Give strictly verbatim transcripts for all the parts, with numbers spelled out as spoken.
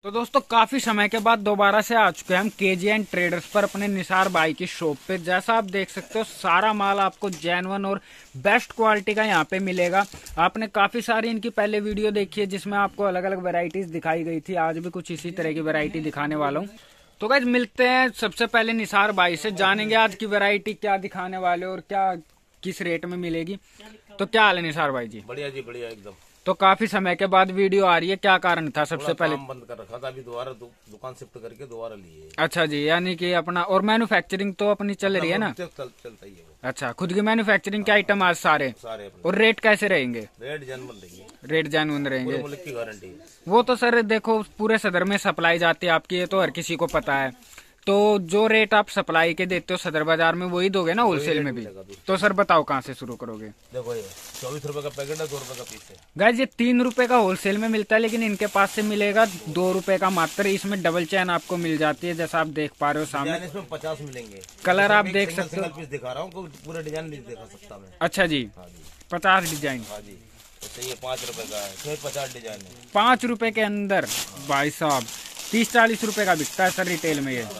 तो दोस्तों काफी समय के बाद दोबारा से आ चुके हैं हम केजीएन ट्रेडर्स पर अपने निसार भाई की शॉप पे। जैसा आप देख सकते हो सारा माल आपको जेन्युइन और बेस्ट क्वालिटी का यहाँ पे मिलेगा। आपने काफी सारी इनकी पहले वीडियो देखी है जिसमें आपको अलग अलग वैरायटीज दिखाई गई थी। आज भी कुछ इसी तरह की वैरायटी दिखाने वाला हूँ। तो गाइस मिलते हैं सबसे पहले निसार भाई से, जानेंगे आज की वैरायटी क्या दिखाने वाले और क्या किस रेट में मिलेगी। तो क्या हाल है निसार भाई जी? बढ़िया जी बढ़िया एकदम। तो काफी समय के बाद वीडियो आ रही है, क्या कारण था? सबसे पहले बंद कर रखा था, अभी दोबारा दु, दुकान शिफ्ट करके दोबारा लिए। अच्छा जी, यानी कि अपना और मैन्युफैक्चरिंग तो अपनी चल रही है ना? चल, चल, चलता ही है वो। अच्छा, खुद की मैन्युफैक्चरिंग के आइटम आज सारे सारे और रेट कैसे रहेंगे? रेट जेन्युइन रहेंगे, रेट जेन्युइन रहेंगे, मुल्क की गारंटी है वो तो सर देखो पूरे सदर में सप्लाई जाती है आपकी, ये तो हर किसी को पता है। तो जो रेट आप सप्लाई के देते हो सदर बाजार में वही दोगे ना होलसेल में भी? तो सर बताओ कहाँ से शुरू करोगे? देखो ये चौबीस रुपए का पैकेट है, दो रुपए का पीस है। गाइस ये तीन रुपए का होलसेल में मिलता है, लेकिन इनके पास से मिलेगा दो रुपए का मात्र। इसमें डबल चैन आपको मिल जाती है, जैसा आप देख पा रहे हो सामने। इसमें पचास मिलेंगे। कलर आप देख सकते हो, पीस दिखा रहा हूँ, पूरा डिजाइन नहीं दिखा सकता मैं। अच्छा जी, पचास डिजाइन। हाँ जी, तो ये पाँच रुपए का है, पचास डिजाइन है। पाँच रुपए के अंदर भाई साहब तीस चालीस रुपए का बिकता है सर रिटेल में। ये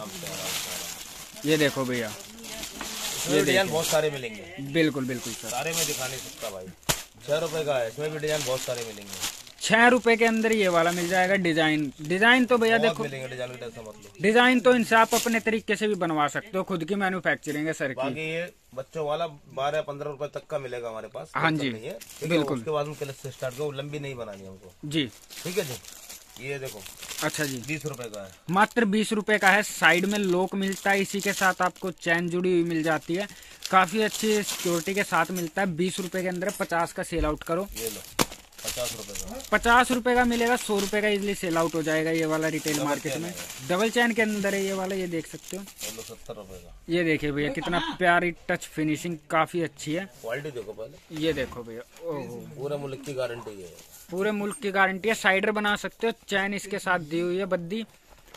ये देखो भैया, ये डिजाइन बहुत सारे मिलेंगे। बिल्कुल बिल्कुल सर, सारे में दिखा नहीं सकता भाई। छह रुपए का है, इसमें भी डिजाइन बहुत सारे मिलेंगे। छह रुपए के अंदर ये वाला मिल जाएगा। डिजाइन डिजाइन तो भैया देखो, डिजाइन मतलब डिजाइन तो इनसे आप अपने तरीके से भी बनवा सकते हो, खुद की मैन्युफैक्चरिंग है सर की। बाकी ये बच्चों वाला बारह पंद्रह रुपए तक का मिलेगा हमारे पास। हाँ जी बिल्कुल। उसके बाद हम से स्टार्ट करो, लंबी नहीं बनानी हमको जी। ठीक है जी, ये देखो। अच्छा जी, बीस रुपए का है, मात्र बीस रुपए का है। साइड में लॉक मिलता है, इसी के साथ आपको चैन जुड़ी हुई मिल जाती है, काफी अच्छी सिक्योरिटी के साथ मिलता है। बीस रुपए के अंदर पचास का सेल आउट करो। ये लो पचास रुपए का, पचास रुपए का मिलेगा, सौ रुपए का इजिली सेल आउट हो जाएगा ये वाला रिटेल मार्केट में। डबल चैन के अंदर है ये वाला, ये देख सकते हो। ये लो सत्तर रुपए का। ये देखिए भैया कितना प्यारी टच फिनिशिंग, काफी अच्छी है। क्वालिटी देखो पहले, ये देखो भैया, ओहो पूरे मुल्क की गारंटी है, पूरे मुल्क की गारंटी है। साइडर बना सकते हो, चैन इसके साथ दी हुई है बद्दी,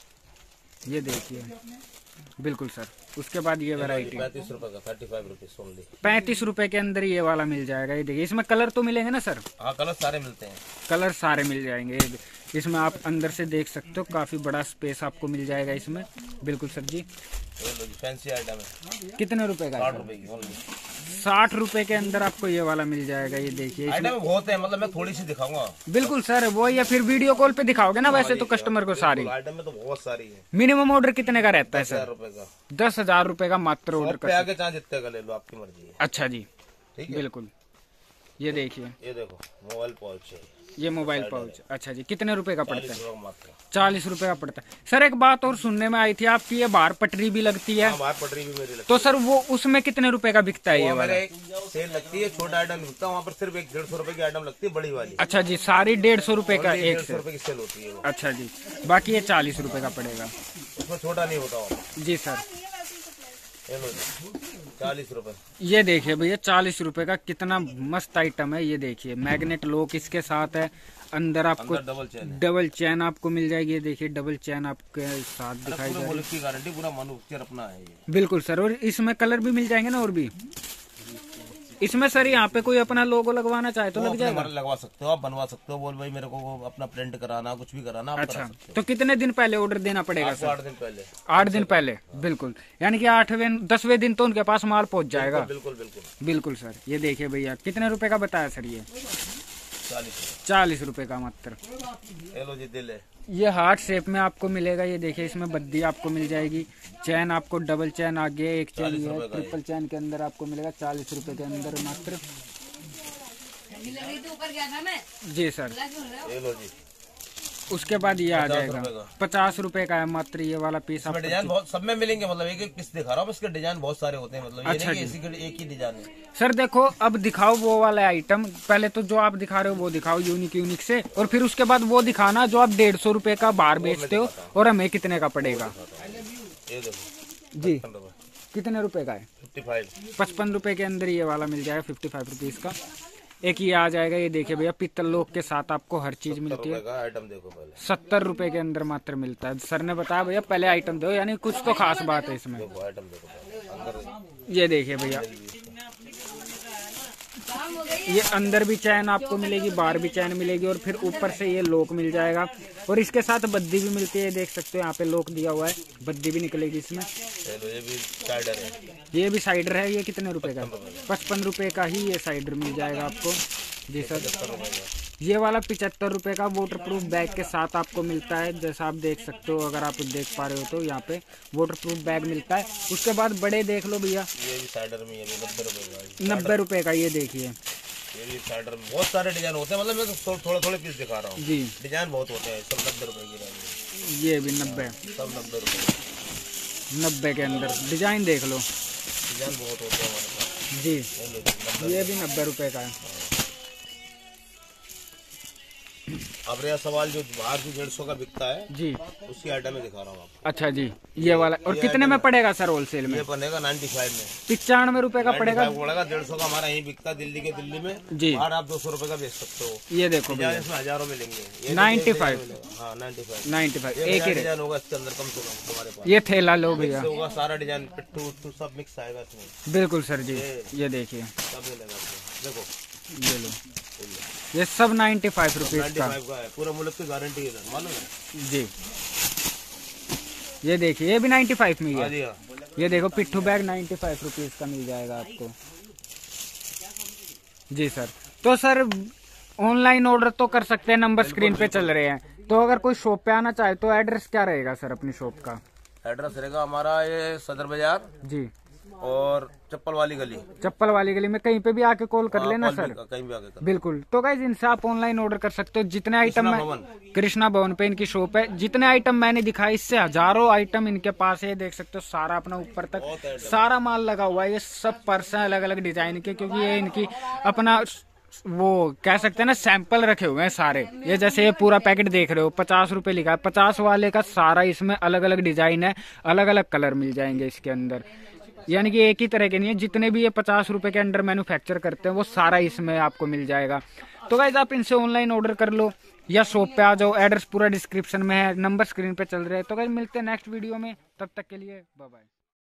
ये देखिए बिल्कुल सर। उसके बाद ये वैरायटी पैंतीस रुपए का, थर्टी फाइव रुपीज ओनली। पैंतीस रुपए के अंदर ये वाला मिल जाएगा। ये देखिए इसमें कलर तो मिलेंगे ना सर? हाँ कलर सारे मिलते हैं, कलर सारे मिल जाएंगे। इसमें आप अंदर से देख सकते हो, काफी बड़ा स्पेस आपको मिल जाएगा इसमें। बिल्कुल सर जी, फैंसी आइटम है। कितने रुपए का? साठ रुपए की ओनली। साठ रुपए के अंदर आपको ये वाला मिल जाएगा। ये देखिए आइटम बहुत है, मतलब मैं थोड़ी सी दिखाऊंगा। बिल्कुल सर, वो या फिर वीडियो कॉल पे दिखाओगे ना? वैसे तो कस्टमर को सारी आइटम में तो बहुत सारी है। मिनिमम ऑर्डर कितने का रहता है सर? रुपए का, दस हजार रुपए का मात्र ऑर्डर कर। आगे चाहे जितने का ले लो, आपकी मर्जी है। अच्छा जी, ठीक है बिल्कुल। ये देखिए, ये देखो मोबाइल पाउच है, ये मोबाइल पाउच। अच्छा जी, कितने रुपए का पड़ता है? मात्र चालीस रुपए का पड़ता है। सर एक बात और सुनने में आई थी आपकी, ये बाहर पटरी भी लगती है। हाँ, बाहर पटरी भी मेरी लगती तो सर वो उसमें कितने रुपए का बिकता है? ये वाला सेल लगती है, छोटा आइटम बिकता है वहाँ पर सिर्फ एक डेढ़ सौ रुपए की आइटम लगती है, बड़ी वाली। अच्छा जी, सारी डेढ़ सौ रुपए का एक सौ रुपए की सेल होती है। अच्छा जी, बाकी ये चालीस रुपए का पड़ेगा, उसमें छोटा नहीं होता। जी सर, चालीस रुपए। ये देखिए भैया चालीस रुपए का कितना मस्त आइटम है। ये देखिए मैग्नेट लॉक इसके साथ है, अंदर आपको अंदर डबल चैन डबल चैन आपको मिल जाएगी। ये देखिए डबल चैन आपके साथ दिखाई दे रही है, की गारंटी, पूरा मैन्युफैक्चर अपना है ये। बिल्कुल सर। और इसमें कलर भी मिल जाएंगे ना? और भी इसमें सर यहाँ पे कोई अपना लोगो लगवाना चाहे तो लग जाएगा? लगवा सकते हो आप, बनवा सकते हो। बोल भाई मेरे को अपना प्रिंट कराना, कुछ भी कराना आप अच्छा करा सकते हो। तो कितने दिन पहले ऑर्डर देना पड़ेगा सर? आठ दिन पहले। आठ दिन पहले, बिल्कुल। यानी कि आठवें दसवें दिन तो उनके पास माल पहुंच जाएगा। बिल्कुल बिल्कुल बिल्कुल सर। ये देखिए भैया कितने रुपए का बताया सर? ये चालीस रुपए का मात्र। लो जी दिल है, ये हार्ट शेप में आपको मिलेगा। ये देखिए इसमें बद्दी आपको मिल जाएगी, चैन आपको डबल चैन आगे एक चैन है, ट्रिपल चैन के अंदर आपको मिलेगा चालीस रुपए के अंदर मात्र। जी सर। ये लो जी। उसके बाद ये आ जाएगा पचास रुपए का है मात्र ये वाला पीस। आपको डिजाइन बहुत सब में मिलेंगे, मतलब एक एक पीस दिखा रहा हूँ, इसके डिजाइन बहुत सारे होते हैं, मतलब अच्छा ये नहीं कि एक ही डिजाइन है। सर देखो अब दिखाओ वो वाला आइटम, पहले तो जो आप दिखा रहे हो वो दिखाओ यूनिक यूनिक से, और फिर उसके बाद वो दिखाना जो आप डेढ़ सौ रुपए का बाहर बेचते हो और हमें कितने का पड़ेगा। ये देखो जी, कितने रुपए का है? फिफ्टी फाइव पचपन रुपए के अंदर ये वाला मिल जाएगा, फिफ्टी फाइव रुपीज का। एक ये आ जाएगा। ये देखिए भैया पित्तल लोक के साथ आपको हर चीज मिलती है। आइटम देखो पहले, सत्तर रुपए के अंदर मात्र मिलता है। सर ने बताया भैया पहले आइटम दो, यानी कुछ तो खास बात है इसमें। आइटम देखो पहले। ये देखिए भैया ये अंदर भी चैन आपको मिलेगी, बाहर भी चैन मिलेगी और फिर ऊपर से ये लॉक मिल जाएगा और इसके साथ बद्दी भी मिलती है। देख सकते हो यहाँ पे लॉक दिया हुआ है, बद्दी भी निकलेगी इसमें। ये भी साइडर है, ये भी साइडर है। ये कितने रुपए का? पचपन रुपए का ही ये साइडर मिल जाएगा आपको। जी सर, ये वाला पिचहत्तर रुपए का वाटर प्रूफ बैग के साथ आपको मिलता है। जैसा आप देख सकते हो, अगर आप देख पा रहे हो तो यहाँ पे वाटर प्रूफ बैग मिलता है। उसके बाद बड़े देख लो भैया, ये भी साइडर में नब्बे रुपए का। नब्बे रुपए का ये देखिए, ये भी साइडर में बहुत सारे डिजाइन होते हैं। मतलब मैं तो थोड़े थोड़े पीस दिखा रहा हूँ जी, डिजाइन बहुत होते हैं। सब नब्बे रुपए की रहेंगे। ये भी नब्बे, सब नब्बे रुपए नब्बे के अंदर डिजाइन देख लो, डिजाइन बहुत होते हैं हमारे पास जी। ये भी नब्बे रुपए का है। अब रहा सवाल जो बाहर की डेढ़ सौ का बिकता है जी, उसकी आइटम में दिखा रहा हूँ आपको। अच्छा जी, ये वाला और कितने में पड़ेगा सर होलसेल में? ये पड़ेगा नाइन्टी फाइव में, पिचानवे रुपए का पड़ेगा। पड़ेगा डेढ़ सौ का हमारा यहीं बिकता है दिल्ली के दिल्ली में जी। बाहर आप दो सौ रुपए का बेच सकते हो। ये देखो भैया, इसमें हजारों में लेंगे। नाइन्टी फाइव, हाँ नाइन्टी फाइव, नाइन्टी फाइव एक ही डिजाइन होगा इसके अंदर कम से कम हमारे पास। ये थैला लो भैया, होगा सारा डिजाइन पिट्ठू उट्टू सब मिक्स आएगा इसमें। बिल्कुल सर जी, ये देखिए सब मिलेगा देखो, ये लो, ये सब नाइन्टी फाइव रुपीज का है। पूरा मुल्क की गारंटी है, मालूम है जी। ये देखिए, ये भी नाइन्टी फाइव में ही है। ये देखो पिट्ठू बैग नाइन्टी फाइव रुपीज का मिल जाएगा आपको। जी सर, तो सर ऑनलाइन ऑर्डर तो कर सकते हैं, नंबर स्क्रीन पे चल रहे हैं। तो अगर कोई शॉप पे आना चाहे तो एड्रेस क्या रहेगा सर अपनी शॉप का? एड्रेस रहेगा हमारा ये सदर बाजार जी, और चप्पल वाली गली। चप्पल वाली गली में कहीं पे भी आके कॉल कर लेना सर, कहीं भी आके कर। बिल्कुल। तो गाइस इनसे आप ऑनलाइन ऑर्डर कर सकते हो। जितने आइटम में कृष्णा भवन पे इनकी शॉप है, जितने आइटम मैंने दिखाए इससे हजारों आइटम इनके पास है। देख सकते हो सारा अपना ऊपर तक सारा माल लगा हुआ है। ये सब पर्स हैं अलग अलग डिजाइन के, क्योंकि ये इनकी अपना वो कह सकते हैं ना सैंपल रखे हुए हैं सारे। ये जैसे ये पूरा पैकेट देख रहे हो पचास रुपए लिखा है, पचास वाले का सारा इसमें अलग अलग डिजाइन है, अलग अलग कलर मिल जाएंगे इसके अंदर। यानी कि एक ही तरह के नहीं है, जितने भी ये पचास रुपए के अंडर मैन्युफैक्चर करते हैं वो सारा इसमें आपको मिल जाएगा। तो गाइस आप इनसे ऑनलाइन ऑर्डर कर लो या शॉप पे आ जाओ, एड्रेस पूरा डिस्क्रिप्शन में है, नंबर स्क्रीन पे चल रहा है। तो गाइस मिलते हैं नेक्स्ट वीडियो में, तब तक के लिए बाय बाय।